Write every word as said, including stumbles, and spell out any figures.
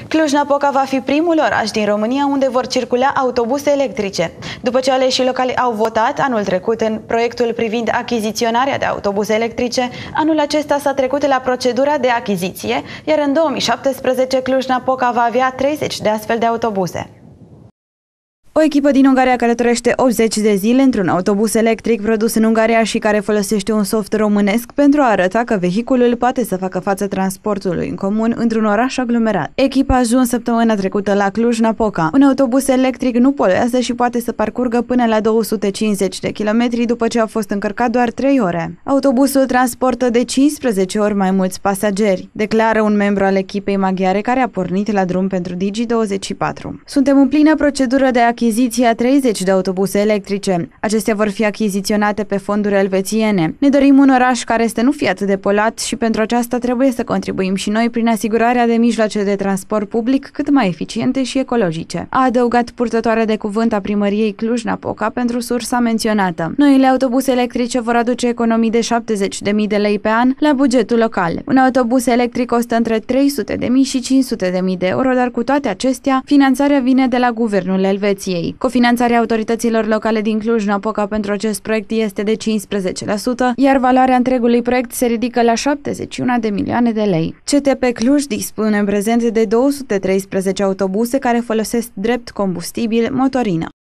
Cluj-Napoca va fi primul oraș din România unde vor circula autobuse electrice. După ce aleșii locali au votat anul trecut în proiectul privind achiziționarea de autobuse electrice, anul acesta s-a trecut la procedura de achiziție, iar în două mii șaptesprezece Cluj-Napoca va avea treizeci de astfel de autobuse. O echipă din Ungaria călătorește optzeci de zile într-un autobuz electric produs în Ungaria și care folosește un soft românesc pentru a arăta că vehiculul poate să facă față transportului în comun într-un oraș aglomerat. Echipa a ajuns săptămâna trecută la Cluj-Napoca. Un autobuz electric nu poluează și poate să parcurgă până la două sute cincizeci de kilometri după ce a fost încărcat doar trei ore. Autobuzul transportă de cincisprezece ori mai mulți pasageri, declară un membru al echipei maghiare care a pornit la drum pentru Digi douăzeci și patru. Suntem în plină procedură de achiziție a treizeci de autobuse electrice. Acestea vor fi achiziționate pe fonduri elvețiene. Ne dorim un oraș care să nu fie atât de poluat și pentru aceasta trebuie să contribuim și noi prin asigurarea de mijloace de transport public cât mai eficiente și ecologice, a adăugat purtătoarea de cuvânt a primăriei Cluj-Napoca pentru sursa menționată. Noile autobuse electrice vor aduce economii de șaptezeci de mii de lei pe an la bugetul local. Un autobuz electric costă între trei sute de mii și cinci sute de mii de euro, dar cu toate acestea, finanțarea vine de la guvernul Elveției. Cofinanțarea autorităților locale din Cluj-Napoca pentru acest proiect este de cincisprezece la sută, iar valoarea întregului proiect se ridică la șaptezeci și unu de milioane de lei. C T P Cluj dispune în prezent de două sute treisprezece autobuse care folosesc drept combustibil motorină.